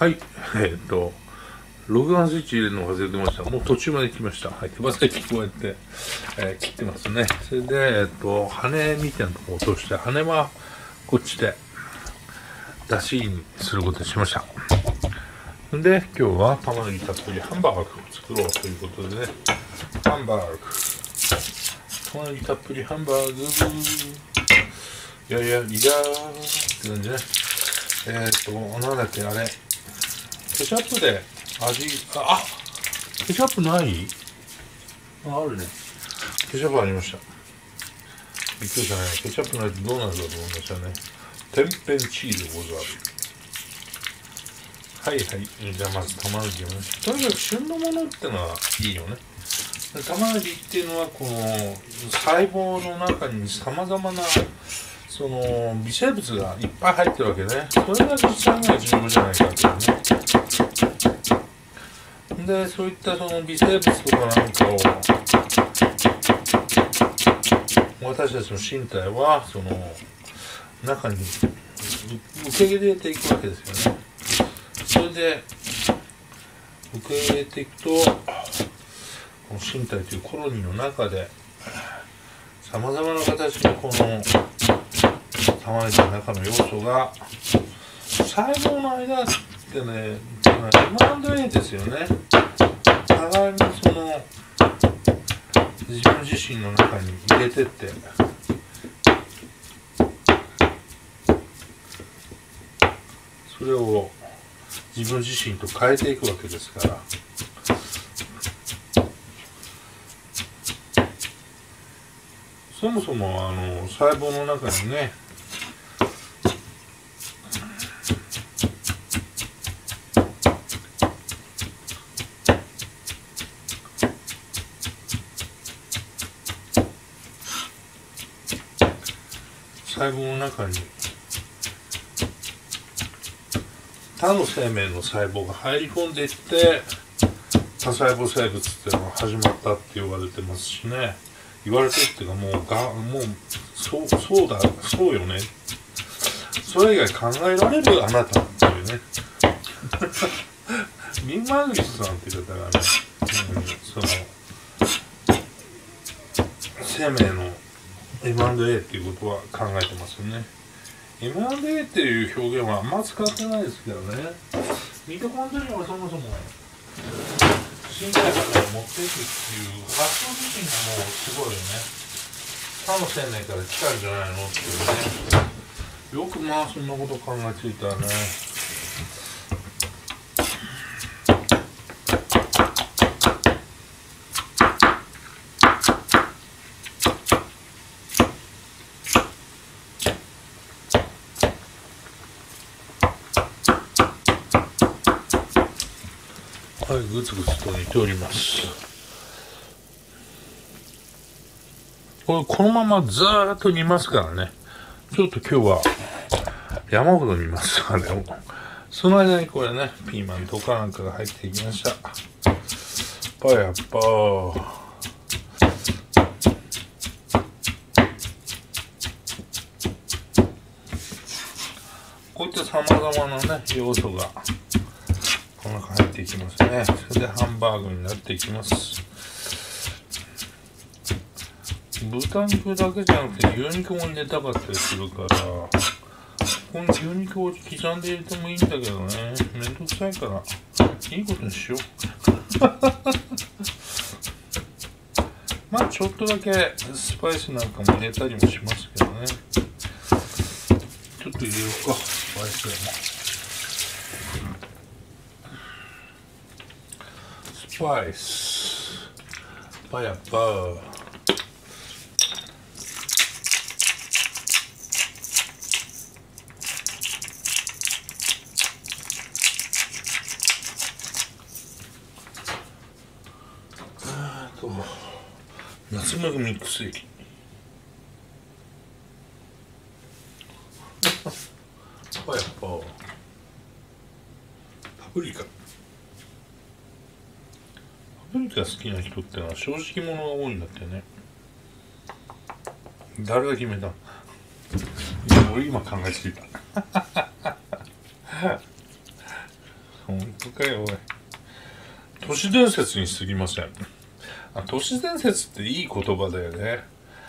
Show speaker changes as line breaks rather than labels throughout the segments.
はい、録画スイッチ入れるの忘れてました。もう途中まで来ました。はい、手羽先こうやって、切ってますね。それで、羽みたいなとこ落として、羽はこっちで出しにすることにしました。で、今日は玉ねぎたっぷりハンバーグを作ろうということでね、ハンバーグ。玉ねぎたっぷりハンバーグ。いやいや、いやーって感じね。なんだっけ、あれ。ケチャップで味、ケチャップない？あるね。ケチャップありました。びっくりしたね。ケチャップないとどうなるかと思いましたね。天変地異でござる。はいはい。じゃあまず玉ねぎをね。とにかく旬のものってのはいいよね。玉ねぎっていうのはこの細胞の中に様々なその微生物がいっぱい入ってるわけね。それが実際には重要じゃないかっていうね。で、そういったその微生物とかなんかを私たちの身体はその中に受け入れていくわけですよね。それで受け入れていくとこの身体というコロニーの中でさまざまな形のこの玉ねぎの中の要素が細胞の間ってね、M&A ですよね。互いにその自分自身の中に入れてってそれを自分自身と変えていくわけですから、そもそも細胞の中にね細胞の中に他の生命の細胞が入り込んでいって多細胞生物っていうのが始まったって言われてますしね。言われてるっていうかもうそうよね。それ以外考えられるあなたっていうねビン・マグリスさんっていう方がね、その生命のM&A っていうことは考えてますよね。M&A っていう表現はあんま使ってないですけどね。ミトコンドリアはそもそも身体から持っていくっていう発想自身がもうすごいよね。他の生命から来たんじゃないのっていうね。よくまあそんなこと考えついたらね。はい、ぐつぐつと煮ております。このままずーっと煮ますからね。ちょっと今日は山ほど煮ますからね。その間にこれね、ピーマンとかなんかが入っていきました。パヤッパー。こういった様々なね、要素がこの中入っていきますね。それでハンバーグになっていきます。豚肉だけじゃなくて牛肉も入れたかったりするから、この牛肉を刻んで入れてもいいんだけどね、めんどくさいからいいことにしようまあちょっとだけスパイスなんかも入れたりもしますけどね。ちょっと入れようか、スパイスでも。スパイスパヤパー。ナツメグミックス液パヤパー。パプリカ好きな人ってのは正直者が多いんだってね。誰が決めた？俺今考えついた本当かよおい。都市伝説に過ぎません。都市伝説っていい言葉だよね。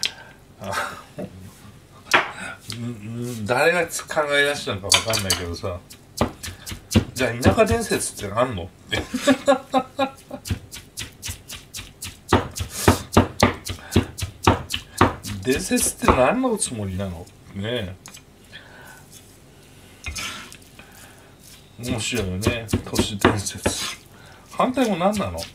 誰が考え出したのか分かんないけどさ、じゃあ田舎伝説ってあんのって伝説って何のつもりなのね。面白いよね、都市伝説。反対語何なの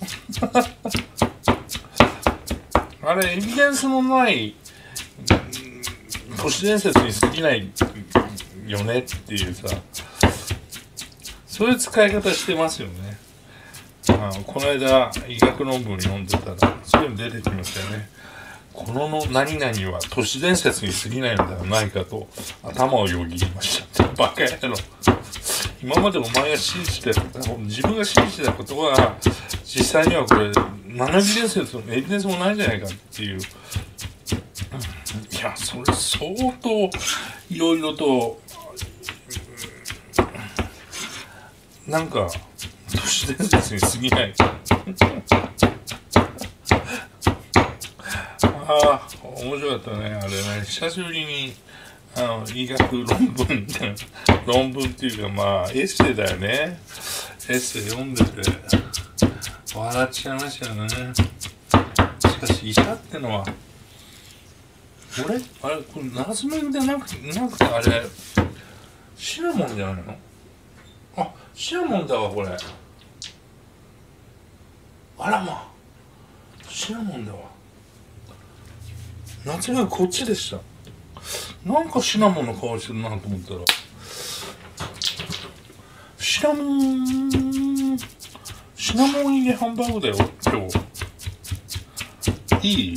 あれ、エビデンスのない都市伝説に過ぎないよねっていうさ、そういう使い方してますよね。この間医学論文読んでたらそういうの出てきましたよね。この何々は都市伝説に過ぎないのではないかと頭をよぎりましたって。バカ野郎。今までお前が信じて自分が信じてたことは実際にはこれ何のエビデンスもないんじゃないかっていう。いや、それ相当いろいろとなんか都市伝説に過ぎない面白かったね、あれね。久しぶりに医学論文っていうか、まあエッセイだよね。エッセイ読んでて笑っちゃいましたよね。しかし医者ってのはあれこれナズメでなくてあれシナモンじゃないの？シナモンだわこれ。あらまあ、シナモンだわ。夏目こっちでした。なんかシナモンの香りするなと思ったら、シナモン入りハンバーグだよ今日。いい？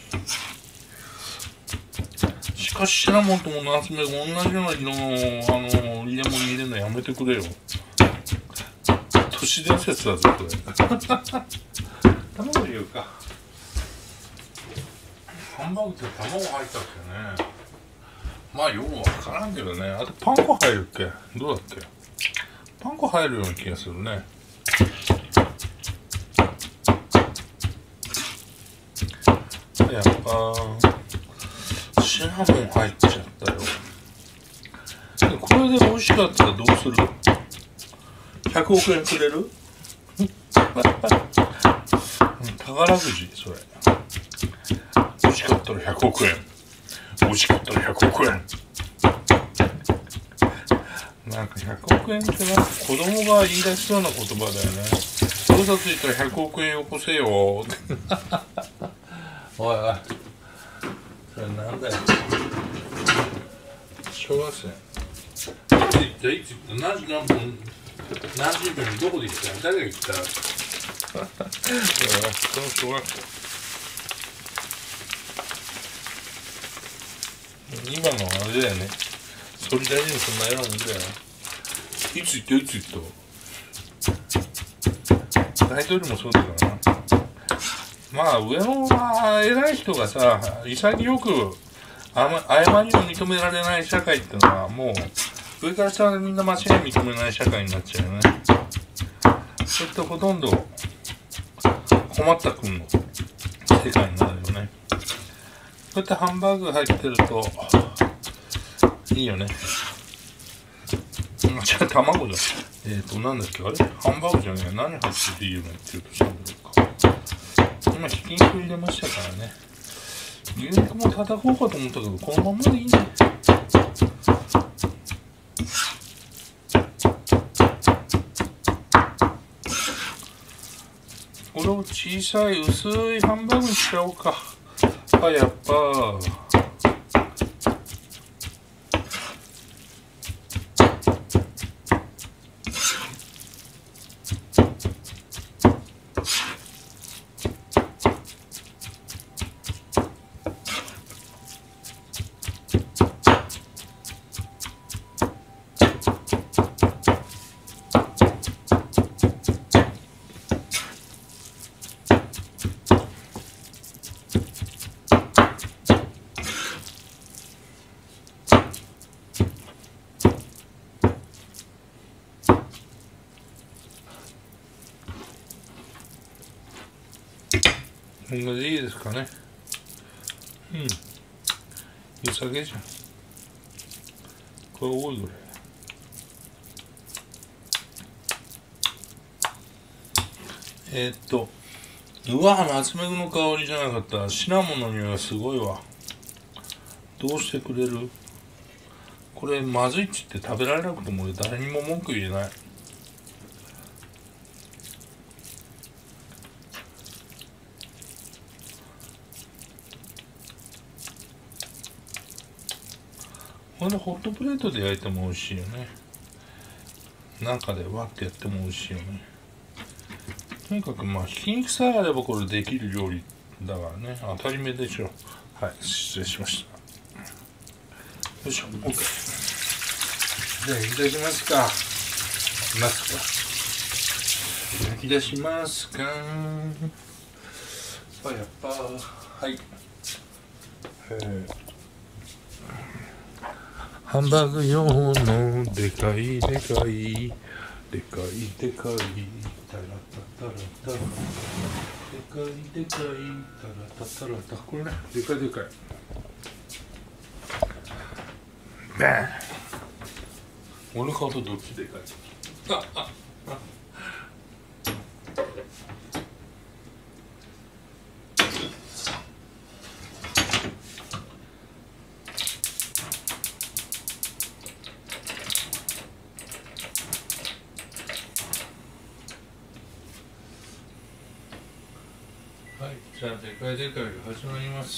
しかしシナモンともナツメが同じような色の入れ物入れるのやめてくれよ。都市伝説だぞこれ。卵言うか。ハンバーグって卵入ったっけね。まあよくわからんけどね。あとパン粉入るっけ、どうだっけ。パン粉入るような気がするね。やっぱシナモン入っちゃったよ。これで美味しかったらどうする？100億円くれる？宝くじそれ。美味しかったら100億円。美味しかったら100億円。なんか100億円ってなんか子供が言い出しそうな言葉だよね。嘘ついたら100億円よこせよ。おいおい。それなんだよ。小学生。何時何分にどこで行った？誰が行った？その小学生。今のあれだよね。総理大臣そんなようなもんだよ。いつ行った大統領もそうだからな。まあ上の偉い人がさ、潔く誤りを認められない社会ってのはもう上から下までみんな間違い認めない社会になっちゃうよね。そういったほとんど困った君の世界になるよね。こうやってハンバーグ入ってるといいよね。じゃあ卵だ。なんだっけあれハンバーグじゃねえ。何入ってていいよねって言うとしたんだろうか。今ひき肉入れましたからね。牛肉も叩こうかと思ったけどこのままでいいね。これを小さい薄いハンバーグにしちゃおうか。やっぱこれでいいですかね。うん。湯酒じゃん。これ多いぐらい。うわ、ナツメグの香りじゃなかった。シナモンの匂いがすごいわ。どうしてくれる？これまずいっつって食べられなくても俺誰にも文句言えない。ほんでホットプレートで焼いても美味しいよね。中で割ってやっても美味しいよね。とにかくまあひき肉さえあればこれできる料理だからね。当たり前でしょ。はい、失礼しました。よいしょ、OK。じゃあ焼き出しますか。焼き出しますか。さあやっぱはい。ハンバーグ用のでかいタラタタラタラでかいタラタタラタ、これね、でかいバーン。俺の顔とどっちでかい？はい、じゃあでかいが始まります。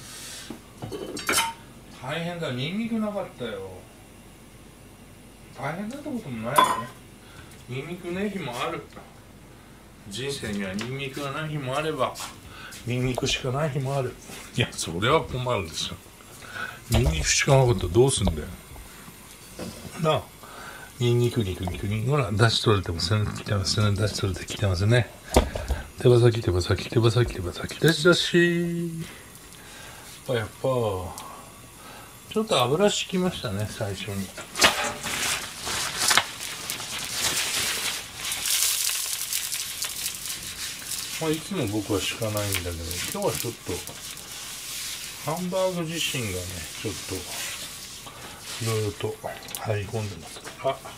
大変だ、ニンニクなかったよ。大変だったこともないよね。ニンニクない日もある。人生にはニンニクがない日もあればニンニクしかない日もある。いや、それは困るでしょ。ニンニクしかなかったらどうすんだよなあ。ニンニクほら、出し取れてますね。来てますね。出し取れてきてますね。手羽先出し。やっぱちょっと油敷きましたね、最初に。まあ、いつも僕は敷かないんだけど、今日はちょっとハンバーグ自身がね、ちょっといろいろと入り込んでますから。はい。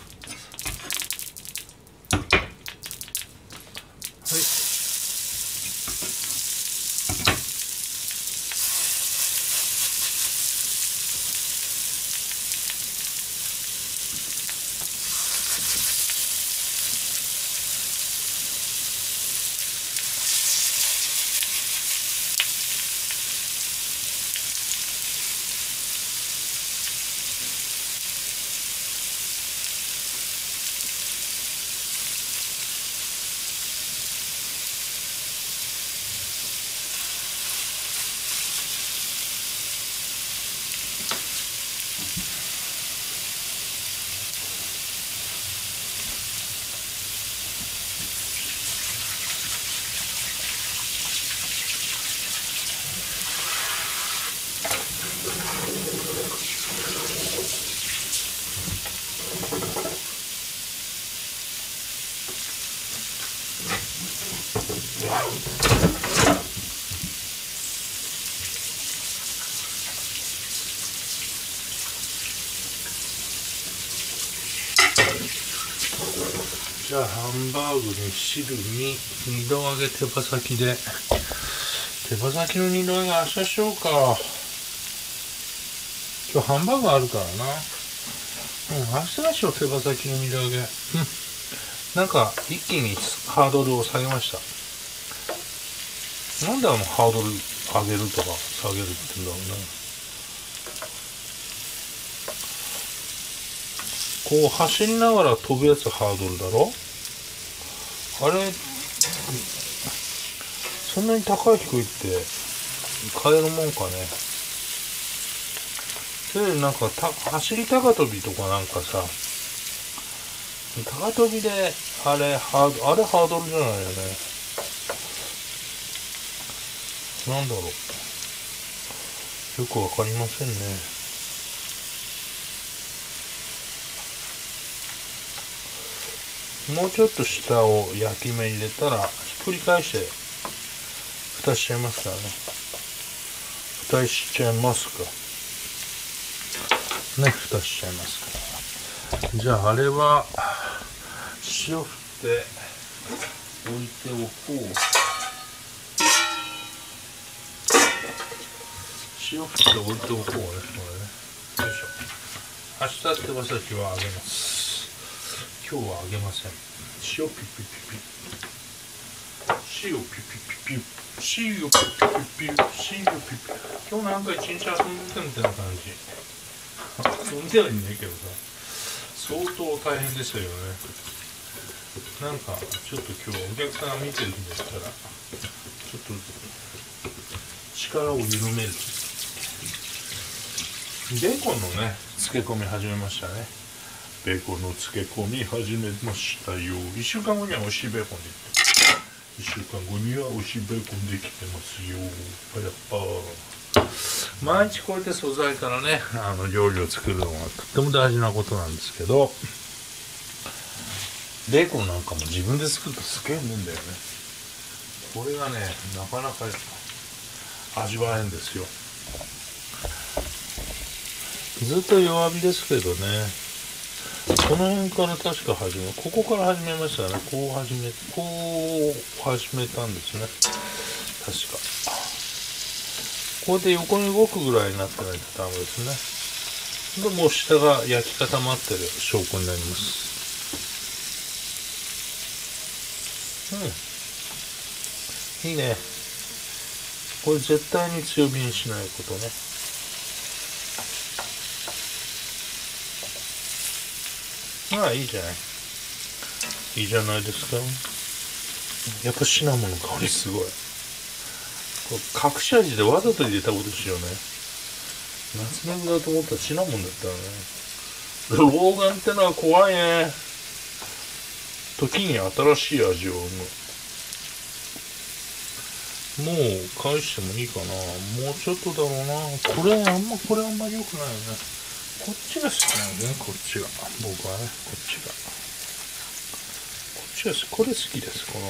じゃあハンバーグに汁に二度揚げ手羽先で、手羽先の二度揚げ明日しようか。今日ハンバーグあるからな。明日でしょ、手羽先の二度揚げ。なんか一気にハードルを下げました。なんでハードル上げるとか下げるって言うんだろうね。こう走りながら飛ぶやつハードルだろ。あれそんなに高い低いって買えるもんかね。それでなんか走り高跳びとかなんかさ、高跳びであれハードルじゃないよね。なんだろう、よくわかりませんね。もうちょっと下を焼き目入れたらひっくり返して蓋しちゃいますからね。蓋しちゃいますかね。蓋しちゃいますから。じゃああれは塩振って置いておこう。塩振って置いておこうね、これね。よいしょ。明日手羽先は揚げます。今日は揚げません。塩ピピピピ。塩ピピピピ。塩ピピピピ。塩ピピ。今日なんか一日遊んでたみたいな感じ。遊んではいねえけどさ。相当大変でしたよね。なんかちょっと今日お客さんが見てるんですから、ちょっと力を緩める。ベーコンのね、漬け込み始めましたね。ベーコンの漬け込み始めましたよ。1週間後には美味しいベーコンできて1週間後には美味しいベーコンできてますよ。やっぱ毎日こうやって素材からね、料理を作るのはとっても大事なことなんですけど、ベーコンなんかも自分で作るとすげえもんだよね。これがね、なかなか味わえんですよ。ずっと弱火ですけどね、この辺から確かここから始めましたね。こう始めたんですね。確か。こうやって横に動くぐらいになってないとダメですね。でもう下が焼き固まってる証拠になります。いいね。これ絶対に強火にしないことね。いいじゃない。いいじゃないですか。やっぱシナモンの香りすごい。これ隠し味でわざと入れたことですよね。夏メグだと思ったらシナモンだったらね。老眼ってのは怖いね。時に新しい味を生む。もう返してもいいかな。もうちょっとだろうな。これあんまり良くないよね。こっちが好きなんですね。こっちが僕はね、こっちがこれ好きです。この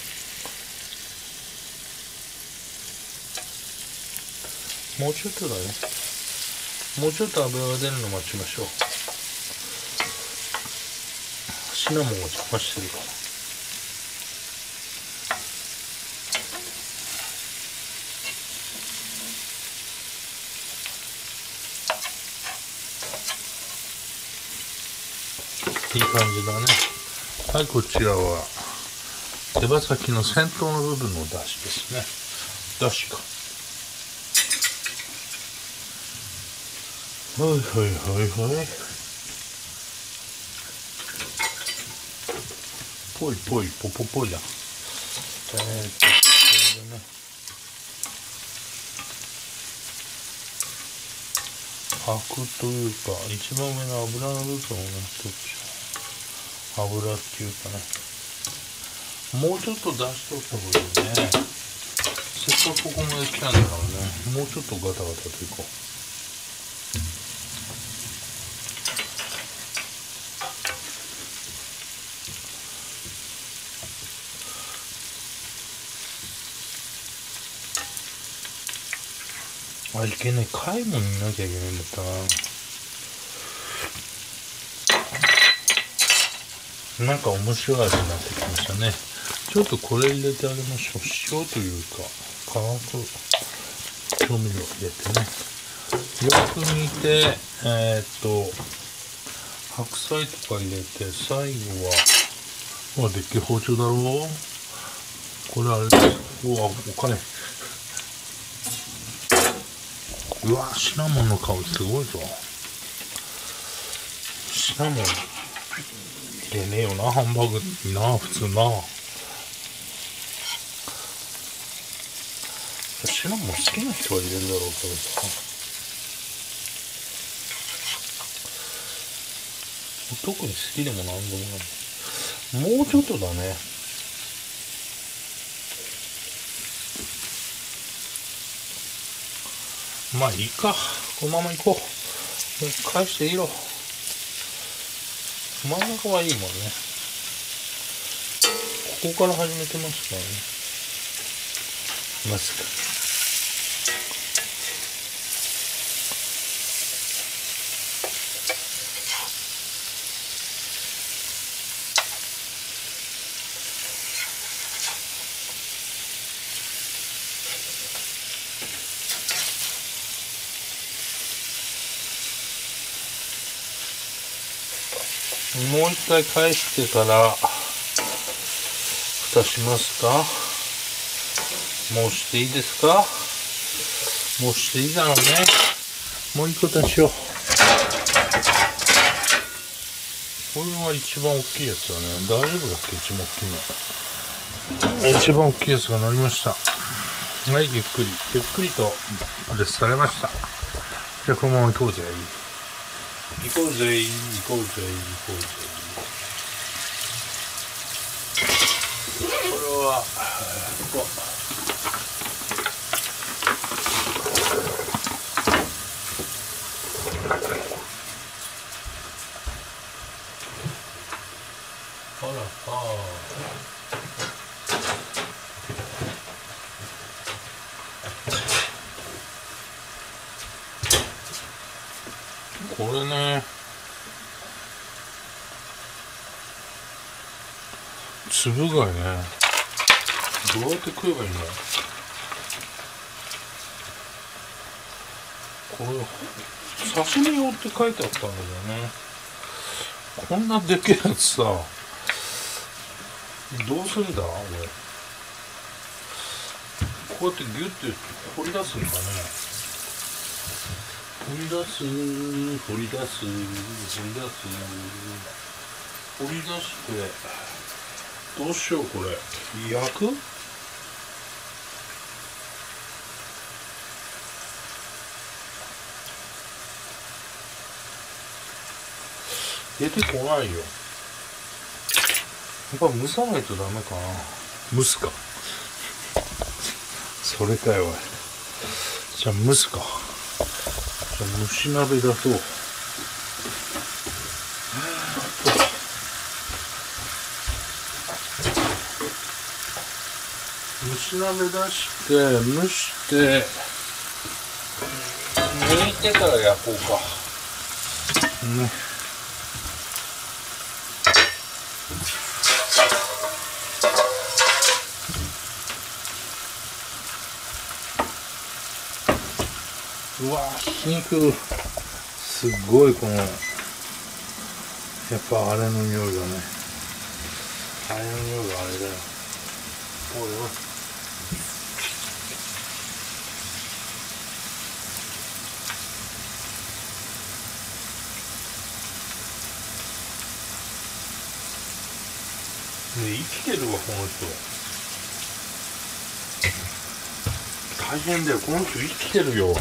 もうちょっとだね。もうちょっと油が出るの待ちましょう。シナモンを邪魔してるかな。いい感じだね。はい、こちらは手羽先の先頭の部分のだしですね。だしか。はいはいはいはい。ぽいぽいぽぽぽいだ。これでね。アクというか、一番上の油の部分をね、取っちゃう。油っていうかね。もうちょっと出しとった方がいいね。せっかくここまで来たんだからね。もうちょっとガタガタといこう。いけねえ。貝も見なきゃいけないんだったな。なんか面白い味になってきましたね。ちょっとこれ入れてあげましょう。塩というか化学調味料入れてね。よく煮て白菜とか入れて、最後はでっけえ包丁だろう。これあれです。うわ、お金。うわ、シナモンの香りすごいぞ。シナモン入れねえよな、ハンバーグにな、普通な。シナモン好きな人は入れるだろうけどさ。特に好きでもなんでもない。もうちょっとだね。まあいいか。このまま行こう。もう返していいよ。真ん中はいいもんね。ここから始めてますからね。 ますか。もう一回返してから蓋しますか。もうしていいですか。もうしていいだろうね。もう一個足しよう。これは一番大きいやつだね。大丈夫だっけ。一番大きいの。一番大きいやつがなりました。はい、ゆっくりとあれされました。じゃあこのまま行こうぜ。行こうぜ。これはこれね、粒がね、どうやって食えばいいの。これ刺身用って書いてあったんだけどね、こんなでけえやつさ、どうすんだ俺。こうやってギュッて掘り出すんだね。掘り出してどうしよう。これ焼く。出てこないよ。やっぱ蒸さないとダメかな。蒸すか。それかよおい。じゃあ蒸すか。じゃあ蒸し鍋だと蒸し鍋出して蒸して抜いてから焼こうかね。うわ、ひき肉すっごいこのやっぱあれの匂いがね、あれの匂いがあれだよ。おいおい、ね、生きてるわこの人。大変だよ、この人生きてるよ。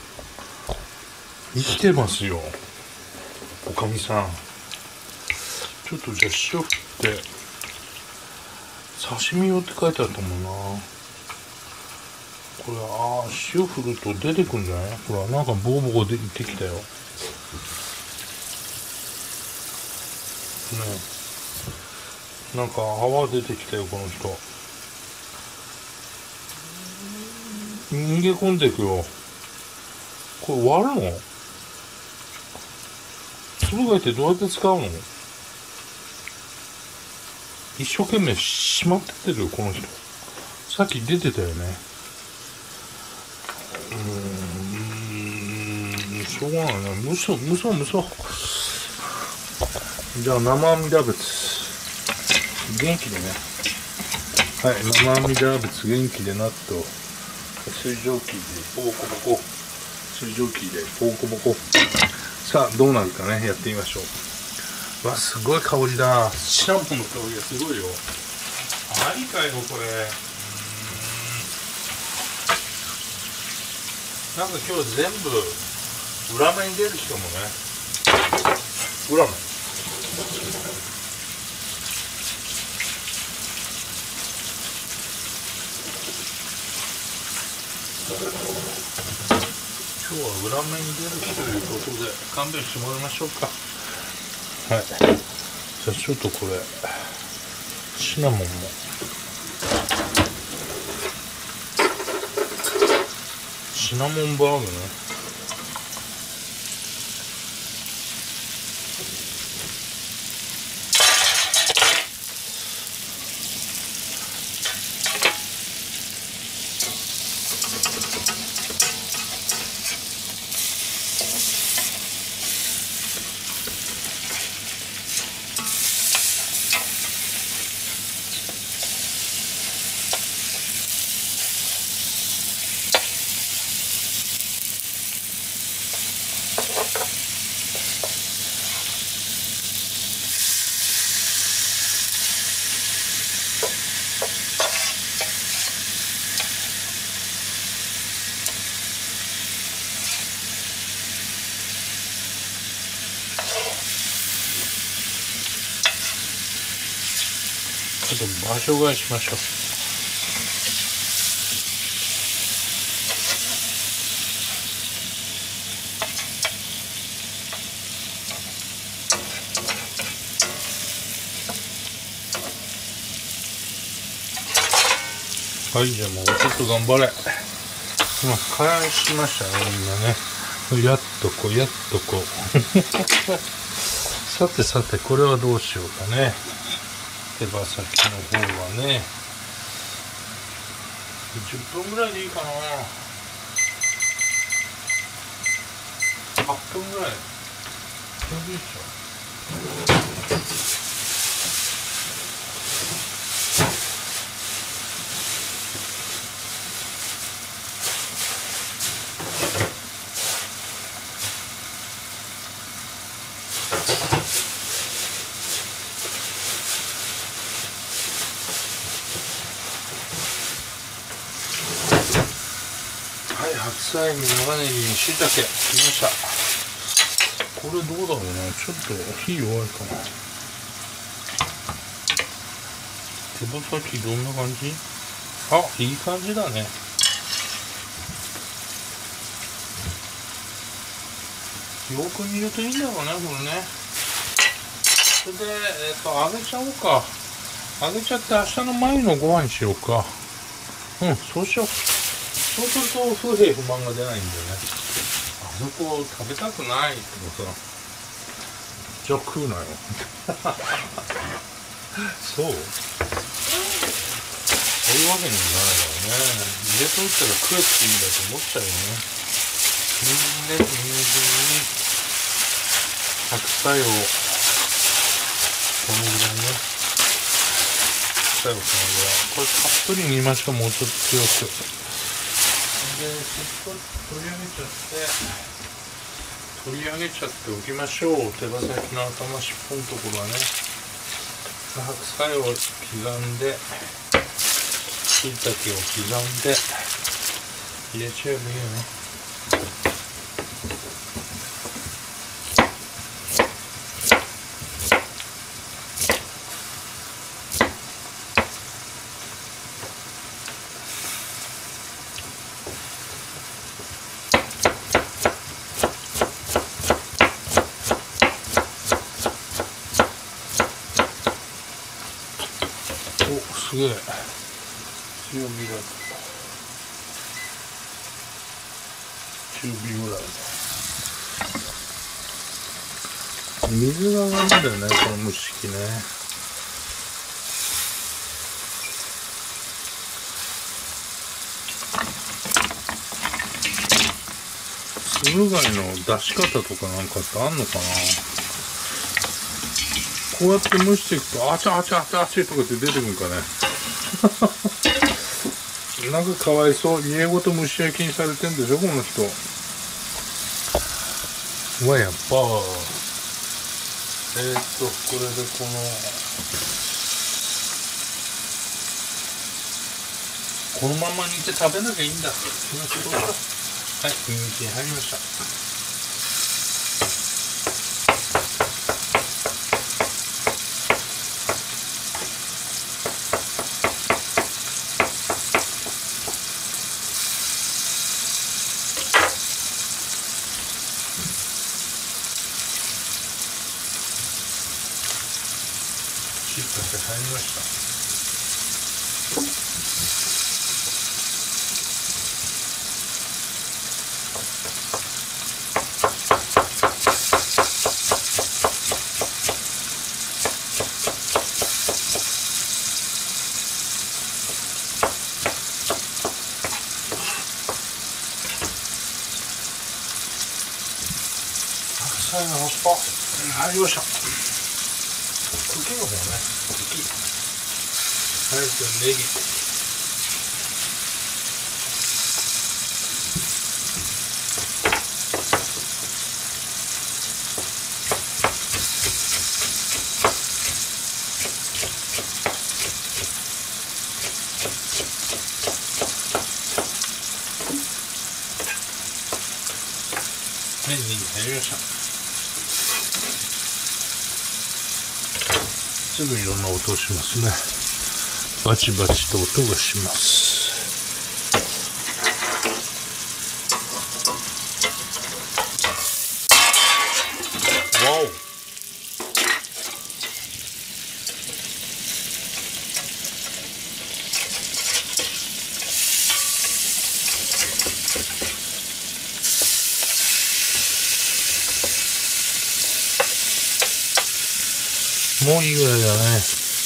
生きてますよおかみさん。ちょっとじゃあ塩振って刺身用って書いてあったもんな。これ塩振ると出てくんじゃない。ほらなんかボコボコ出てきたよね。なんか泡出てきたよこの人。逃げ込んでいくよ。これ割るの。粒がいてどうやって使うの。一生懸命しまっててるよこの人。さっき出てたよね。しょうがないな。蒸そう。じゃあ生阿弥陀仏元気でね。はい、生阿弥陀仏元気でなっと。水蒸気でポコポコ。水蒸気でポコポコ。さあどうなるかね、やってみましょう。わ、すごい香りだ。シナモンの香りがすごいよ。ありかよこれ。なんか今日全部裏目に出る人もね。裏目。今日は裏目に出る日ということで勘弁してもらいましょうか。はい。じゃあちょっとこれシナモンもシナモンバーグね。ちょっと場所替えしましょう。はい、じゃあもうちょっと頑張れ。今返しましたね、みんなね。やっとこう、やっとこう。さてさて、これはどうしようかね。手羽先の方はね、10分ぐらいでいいかな。8分ぐらい。ちょうどいいっしょ。はい、白菜に長ネギに椎茸きました。これどうだろうな、ちょっと火弱いかな。手羽先どんな感じ？あ、いい感じだね。よく見るといいんだろうね、これね。それで、揚げちゃおうか。揚げちゃって明日の前のご飯にしようか。うん、そうしよう。そうすると不平不満が出ないんだよね。あそこ食べたくないけどさ、じゃあ食うなよ。そういうわけにもならないよね。入れといたら食えっていいんだと思っちゃうよね。人参に白菜をこのぐらいね。白菜をこのぐらい。これたっぷり煮ましょう。もうちょっと強く。で、しっとり取り上げちゃっておきましょう。手羽先の頭尻尾のところはね。白菜を刻んで、椎茸を刻んで入れちゃえばいいよね。すげえ強火だ。中火ぐらいだ。水が上がるんだよね、この蒸し器ね。つぶ貝の出し方とかなんかってあんのかな。こうやって蒸していくと、あちゃあちゃあちゃあちゃとかって出てくるんかね。なんかかわいそう。家ごと蒸し焼きにされてんでしょ、この人。うわ、やっぱ。これでこのまま煮て食べなきゃいいんだ。はい、人参入りました。しっかり入りました。 菜の葉っぱ入りました。茎の方ね、茎。はい、ネギ。ネギ入りました。すぐいろんな音をしますね。バチバチと音がします。わお。もういいぐらいだね。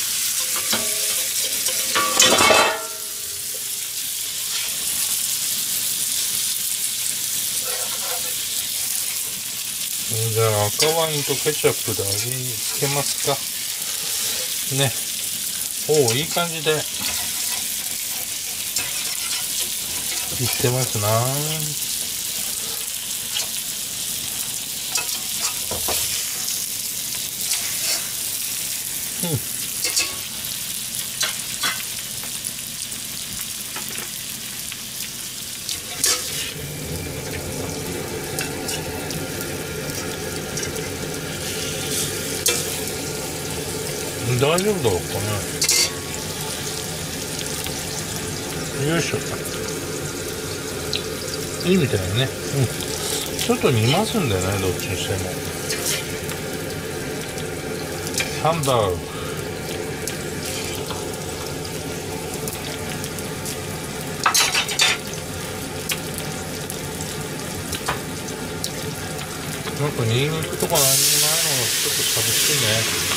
じゃあ赤ワインとケチャップで味付けますかね。おお、いい感じでいってますな。うん。大丈夫だろうかね。よいしょ。いいみたいね。うん。ちょっと煮ますんだよね、どっちにしても。ハンバーグ。なんかニンニクとか何もないのがちょっと寂しいね。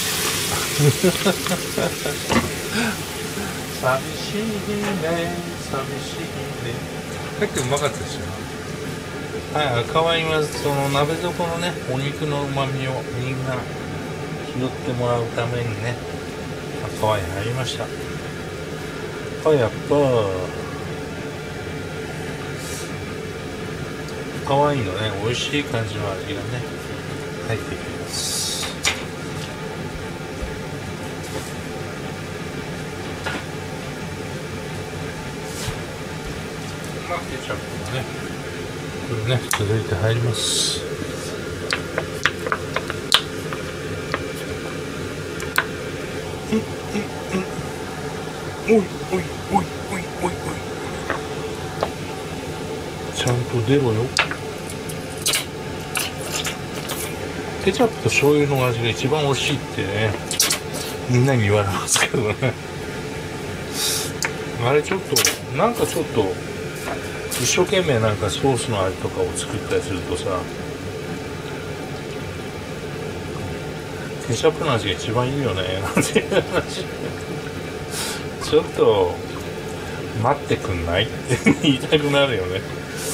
寂しいね、寂しいね。さっきうまかったですよ。はい、赤ワインはその鍋底のね、お肉の旨味をみんな拾ってもらうためにね、赤ワイン入りました。やっぱ赤ワインのね、美味しい感じの味がね、入ってきます。ケチャップがね、これね、続いて入ります。おいおいおいおいおいおい、ちゃんと出ろよ。ケチャップと醤油の味が一番美味しいってね、みんなに言われますけどね。あれちょっとなんかちょっと一生懸命なんかソースの味とかを作ったりするとさ、ケチャップの味が一番いいよねなんていう話。ちょっと待ってくんないって言いたくなるよね。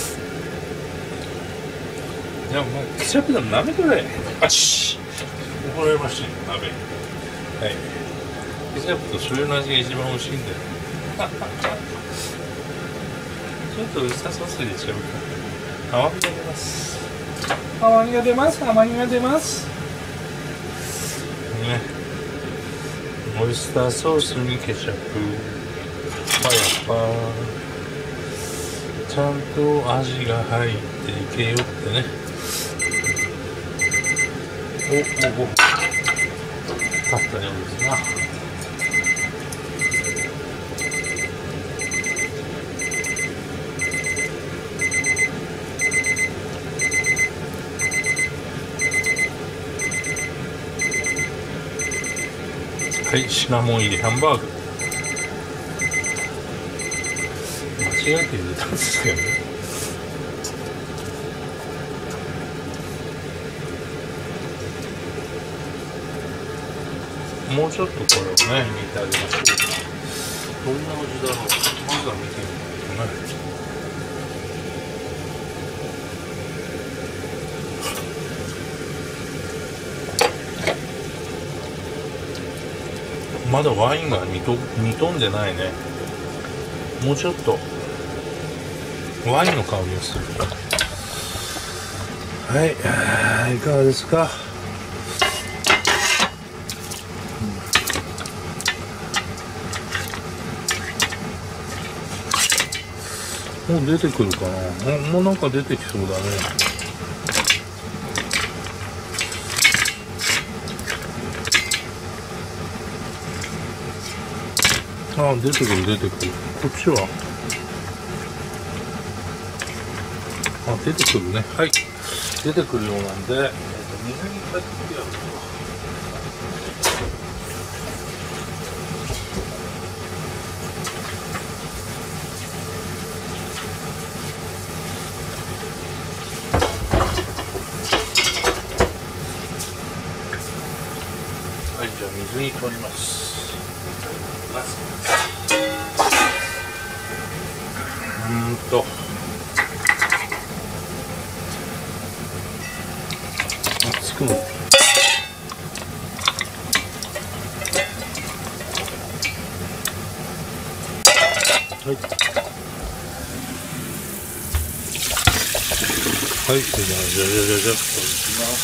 いやもうケチャップでも舐めてくれ。あし怒られましたよ、鍋。はい、ケチャップと醤油の味が一番美味しいんだよ。ちょっとウスターソース入れちゃうか。甘みが出ます。甘みが出ます。甘みが出ますね。オイスターソースにケチャップ、やっぱちゃんと味が入っていけよってね。お勝ったようですな。はい、シナモン入りハンバーグ。間違えて入れたんですけどね。もうちょっとこれをね、煮てあげましょうか。どんな味だろう。まずは見てみないとね。 まだワインが煮込んでないね。もうちょっとワインの香りがする。はい、いかがですか。もう出てくるかな。もうなんか出てきそうだね。あ、出てくる。こっちは出てくるね。はい、出てくるようなんで、水に変えてきてやると。はい、じゃあ水に取ります。熱くなって、はい、はい、じゃあといきます。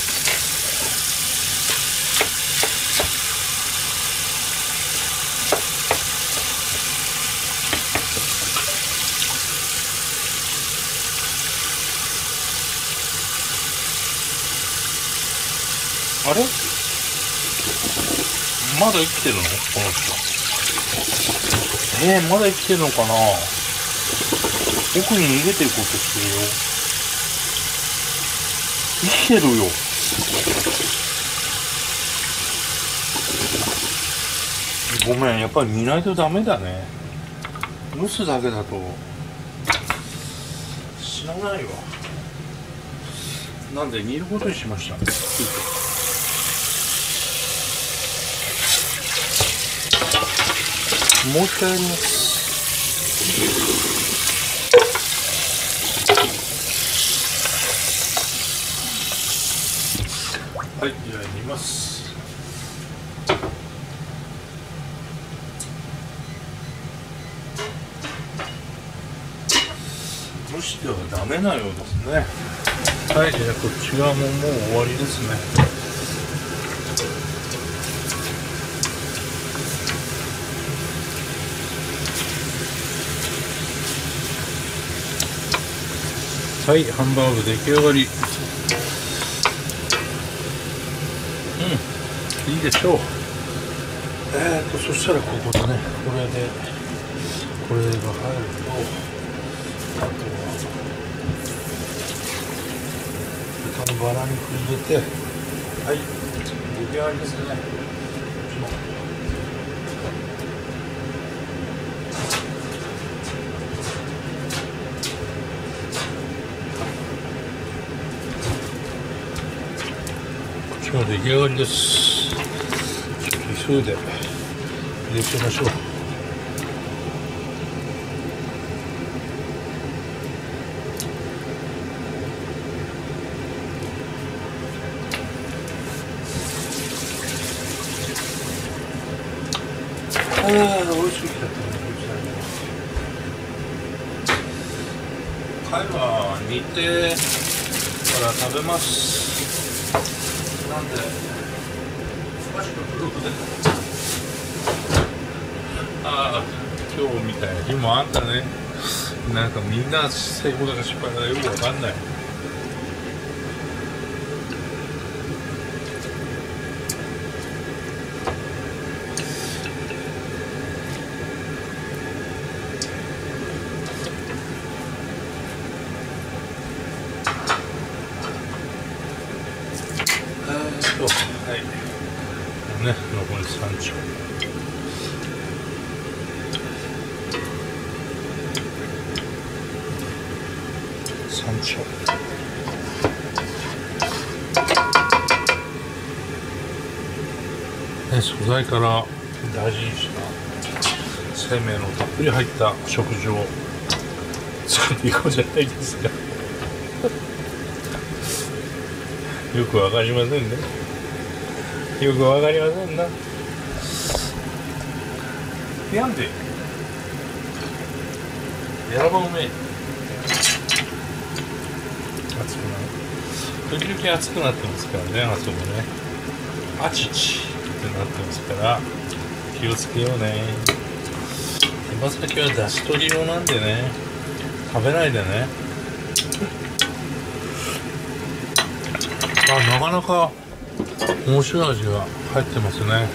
あれ、まだ生きてるのこの人。まだ生きてるのかな。奥に逃げていこうとしてるよ。生きてるよ。ごめん、やっぱり見ないとダメだね。蒸すだけだと知らないわ。なんで煮ることにしました。もう一回やります。はい、じゃあやります。蒸してはダメなようですね。はい、じゃあこっち側ももう終わりですね。はい、ハンバーグ出来上がり。いいでしょう。そしたらこことね、これが入ると、あとは豚のバラ肉入れて、はい、出来上がりですね。出来上がりです。急いで入れてみましょう。美味しいだったね。貝は煮てから食べます。なんで少しのブログで今日みたいな日もあんたね。なんかみんな成功だか失敗だかよくわかんない。はいね、残り3丁。素材から大事にした生命のたっぷり入った食事を作っていこうじゃないですか。よくわかりませんね。よくわかりませんな。 やんでやばうめえ。熱くなる。時々熱くなってますからね、あそこね。あちちってなってますから気をつけようね。手羽先は出し取り用なんでね、食べないでね。なかなか面白い味が入ってますね。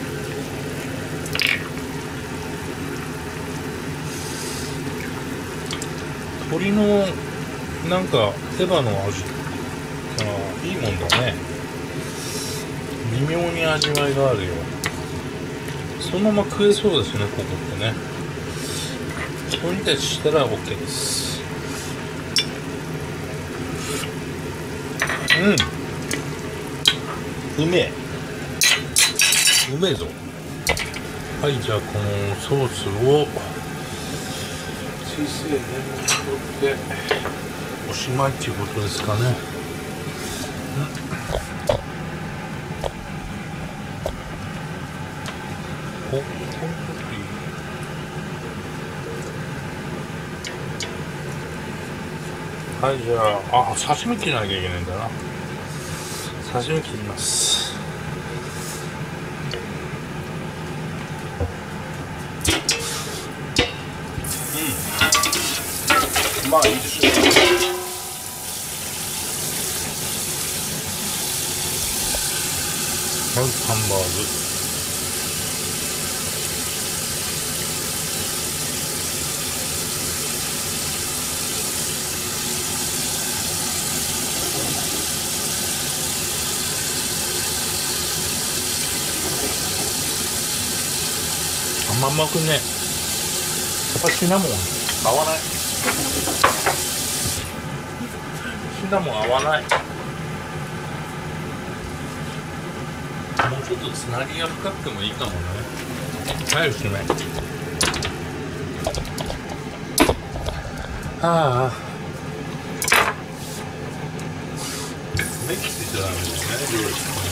鶏のなんか手羽の味いいもんだね。微妙に味わいがあるよ。そのまま食えそうですね、ここってね。ひと煮立ちしたら OK です。うめえ。うめえぞ。はい、じゃあこのソースを小さいレモン取っておしまいっていうことですかね。はい、じゃあ、刺身切らなきゃいけないんだな。刺身切ります。まあいいでしょう。まずハンバーグ。まんまくね、やっぱシナモン合わない。シナモン合わない。もうちょっとつなぎが深くてもいいかもね。はい、おしまい。目切ってちゃダメだよね、料理する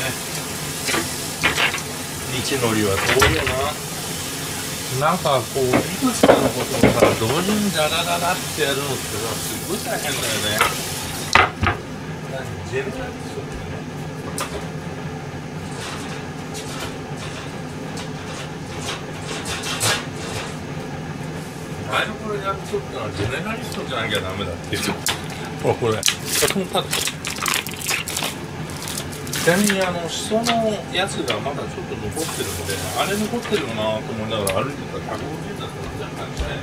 のね。道のりは遠いよな。なんかこういくつかのことをさ、同時にダラダラってやるのってさ、すごい大変だよね。ジェネラルショックね。前のこれやる人ってのはジェネラリストじゃなきゃダメだっていう。ほらこれ、とても立ってる。ちなみにシソのやつがまだちょっと残ってるので、あれ残ってるよなと思いながら歩いてたら150円だったらなんじゃないですかね。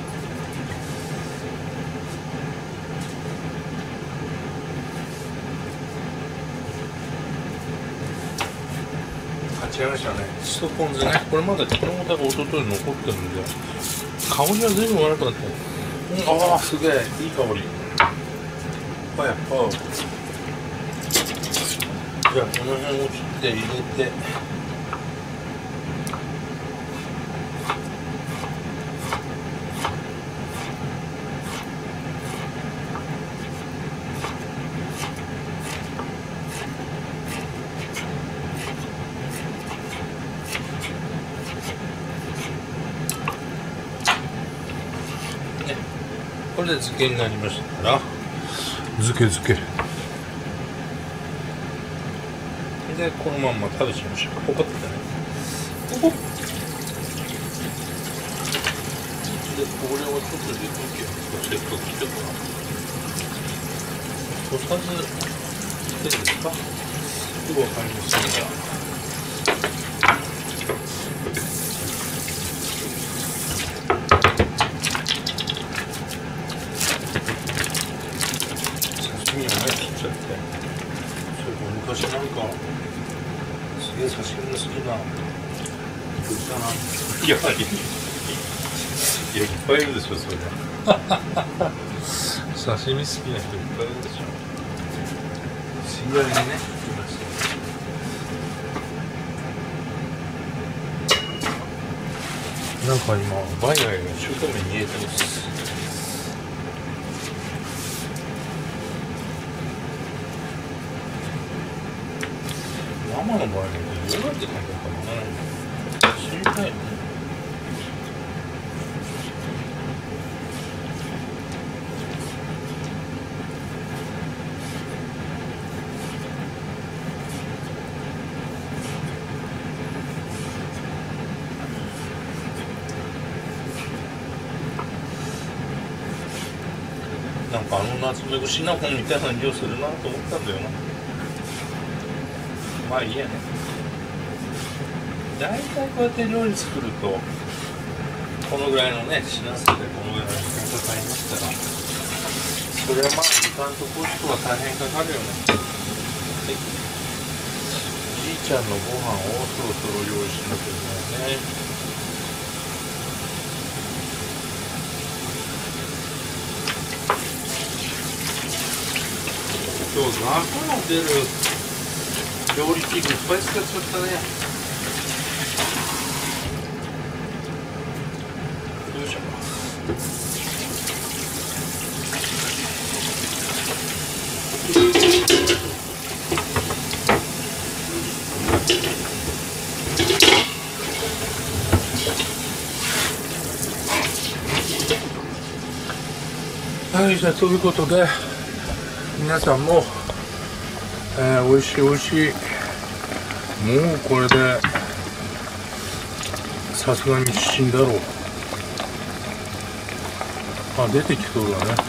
違いましたね。シソポン酢ね。これまだこのもたが一昨日残ってるんで、香りは随分悪くなってる。ああ、すげえ、いい香り。やっぱ。じゃあこの辺を切って入れて、これで漬けになりましたから漬けでこのまんま食べちゃいましょう。ポコってね、ポコッでこれをちょっと入れとけよ。せっかく来てからおさずいいですか。よくわかりませんが刺身をね切っちゃって、それと昔なんかすげえ刺身の好きな人いたな。いやいっぱいいるでしょそれ。刺身好きな人いっぱいいるでしょ。知り合いにねいました。なんか今バイ貝が一生懸命煮えてます。生の場合にどうやって食べるかな、知りたいね。 なんか夏目シナモンみたいな匂いするなと思ったんだよな。まあいいやね。大体こうやって料理作るとこのぐらいのね品数でこのぐらいの時間かかりますから、それはまあ時間とコストは大変かかるよね。はい、じいちゃんのご飯をそろそろ用意しなきゃいけないね。今日中の出る料理器具いっぱい使っちゃったね。よいしょ。はい、じゃあということで皆さんも、おいしいおいしい、もうこれでさすがに死んだろう。あ、出てきそうだね。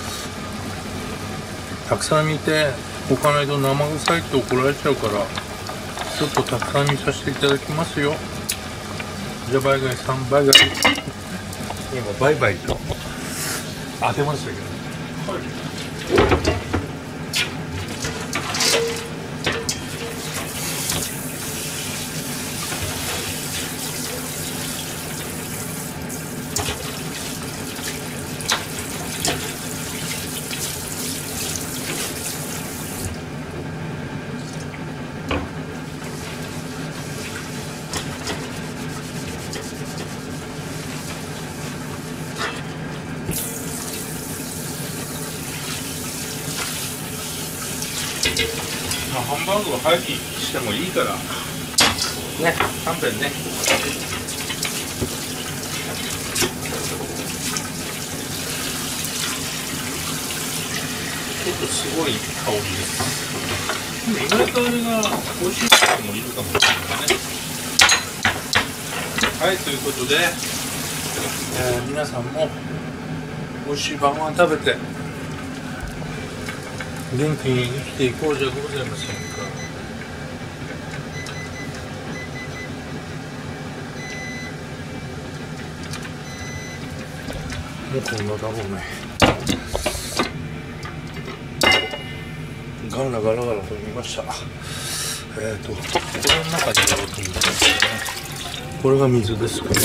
たくさん見ておかないと生臭いって怒られちゃうから、ちょっとたくさん見させていただきますよ。じゃあバイバイさん、バイバイ。今バイバイと当てましたけどね。はい、まあ、ハンバーグを早くしてもいいからね、勘弁ね。ちょっとすごい香りです。意外とあれが美味しい人もいるかもしれないね。はい、ということで、皆さんも美味しい晩ご飯食べて元気に生きていこうじゃございませんか。もうこんなだろうね。ガラガラガラと見ました。これの中に入れようと思うんですけどね。これが水ですかね。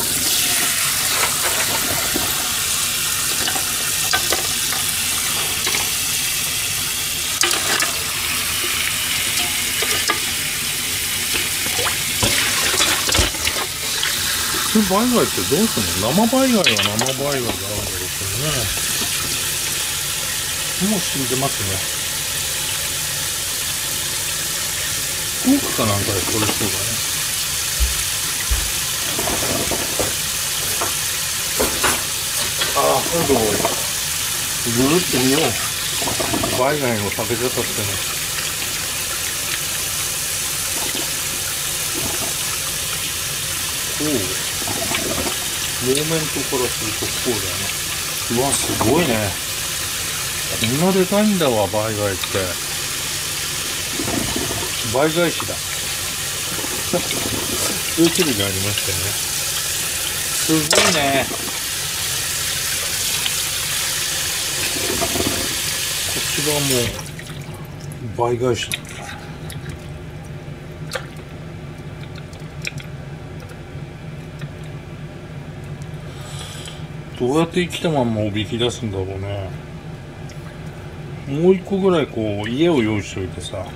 バイ貝ってどうするの？生バイ貝は生バイ貝であるんだろうけどね。もう死んでますね。フォークかなんかで取れそうだね。ああ、今度グルってみよう。バイ貝の食べ方ってね。おう、モーメントからするとこうだよな。うわ、すごいね。こんなでかいんだわ、バイ貝って。バイ貝師だ。そういう種類がありましたよね。すごいね。こちらもバイ貝師だ。どうやって生きたまんまおびき出すんだろうね。もう一個ぐらいこう家を用意しといてさ、あ、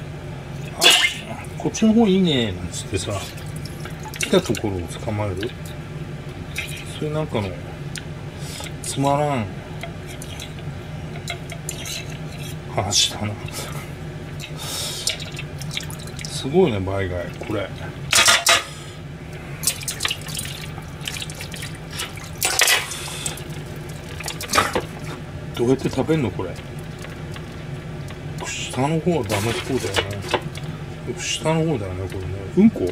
こっちの方いいねなんつってさ、来たところを捕まえる。それなんかのつまらん話だな。すごいね、バイ貝これ。どうやって食べんのこれ。下の方はダメそうだよね。下の方だよねこれね。うんこ。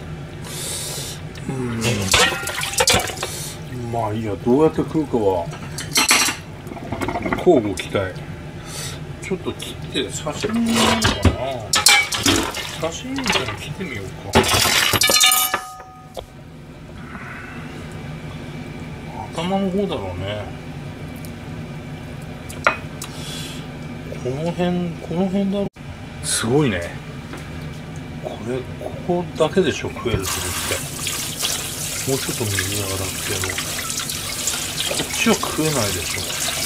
まあいいや、どうやって食うかは交互期待。ちょっと切って刺身になるのかな。刺身みたいに切ってみようか。頭の方だろうね。この辺だろう。すごいね。ここだけでしょ、食えるとこって。もうちょっと水が洗ってやろう。こっちは食えないでしょ。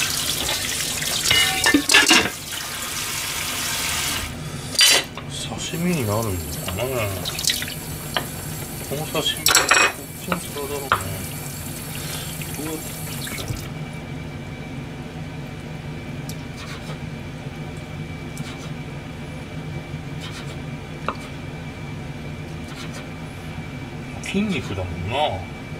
刺身になるのかな。この刺身はこっちの使うだろうね。どうやって筋肉だもんな。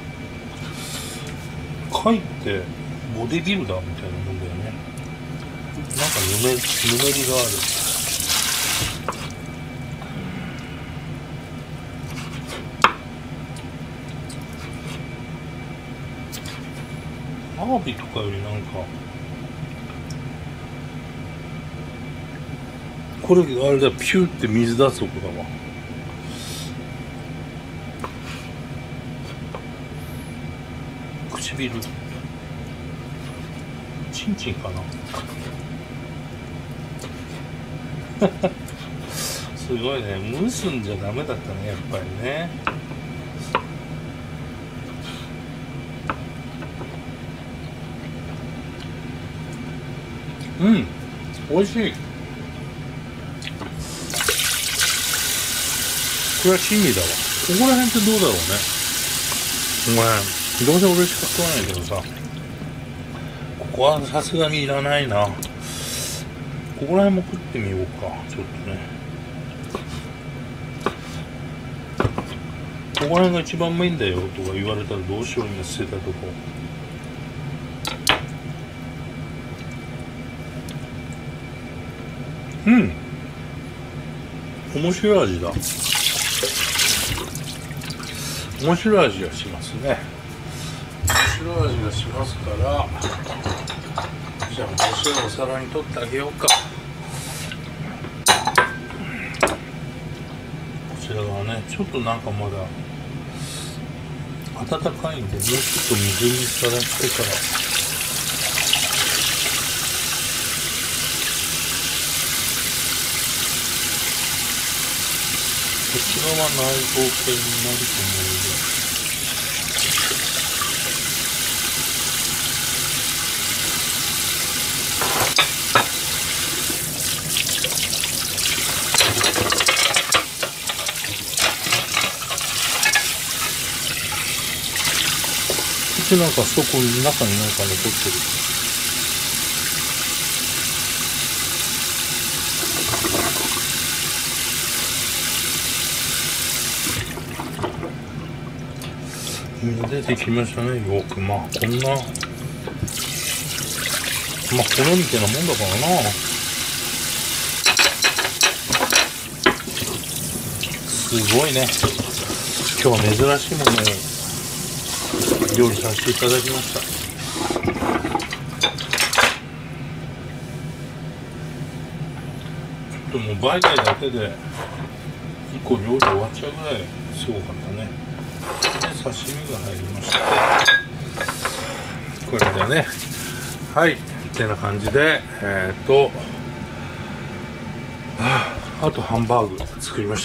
貝ってボディビルダーみたいなもんだよね。なんかぬめりがある。アワビとかよりなんかこれあれだ、ピューって水出すとこだわ。唇チンチンかなすごいね。蒸すんじゃダメだったね、やっぱりね。うん、美味しい。これは珍味だわ。ここら辺ってどうだろうね。お前どうせ俺しか食わないけどさ、ここはさすがにいらないな。ここら辺も食ってみようか。ちょっとね、ここら辺が一番うまいんだよとか言われたらどうしよう。今捨てたとこ。うん、面白い味だ。面白い味がしますね。面白い味がしますから、じゃあ私はお皿に取ってあげようか。こちら側ね、ちょっとなんかまだ温かいんで、もうちょっと水にさらしてから。こちらは内臓系になると思うので。なんかそこに中になんか残ってる。出てきましたね、よく。まあこんな、まあ骨みたいなもんだからな。すごいね。今日は珍しいものを料理させていただきました。ちょっともう売買だけで1個料理終わっちゃうぐらいすごかったね。で刺身が入りまして、これでね、はいってな感じであとハンバーグ作りました。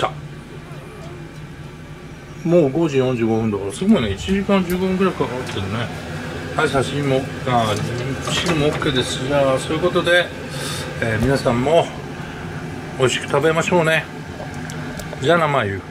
もう5時45分だからすごいね。1時間15分ぐらいかかってるね。はい、刺身も汁も OK です。じゃあそういうことで、皆さんも美味しく食べましょうね。じゃあなまゆ。